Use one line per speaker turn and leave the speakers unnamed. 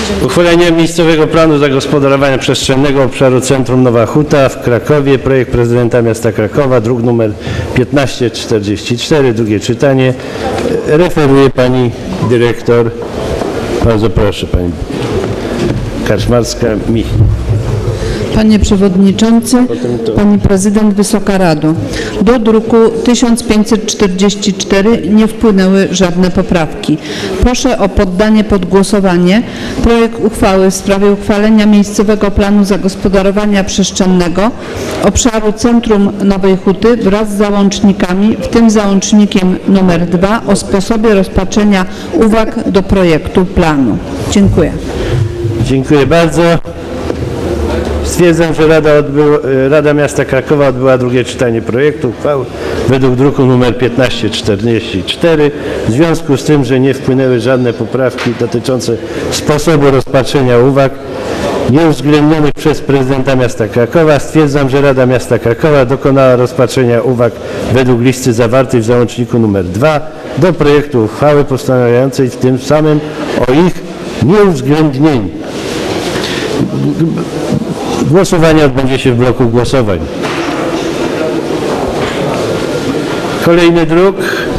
Uchwalenie miejscowego planu zagospodarowania przestrzennego obszaru Centrum Nowa Huta w Krakowie. Projekt prezydenta miasta Krakowa, druk nr 1544, drugie czytanie. Referuje pani dyrektor. Bardzo proszę, pani Kaczmarska-Mich.
Panie Przewodniczący, Pani Prezydent, Wysoka Rado. Do druku 1544 nie wpłynęły żadne poprawki. Proszę o poddanie pod głosowanie projekt uchwały w sprawie uchwalenia miejscowego planu zagospodarowania przestrzennego obszaru Centrum Nowej Huty wraz z załącznikami, w tym załącznikiem nr 2 o sposobie rozpatrzenia uwag do projektu planu. Dziękuję.
Dziękuję bardzo. Stwierdzam, że Rada Miasta Krakowa odbyła drugie czytanie projektu uchwały według druku nr 1544. W związku z tym, że nie wpłynęły żadne poprawki dotyczące sposobu rozpatrzenia uwag nieuwzględnionych przez prezydenta miasta Krakowa, stwierdzam, że Rada Miasta Krakowa dokonała rozpatrzenia uwag według listy zawartej w załączniku nr 2 do projektu uchwały postanawiającej w tym samym o ich nieuwzględnieniu. Głosowanie odbędzie się w bloku głosowań. Kolejny druk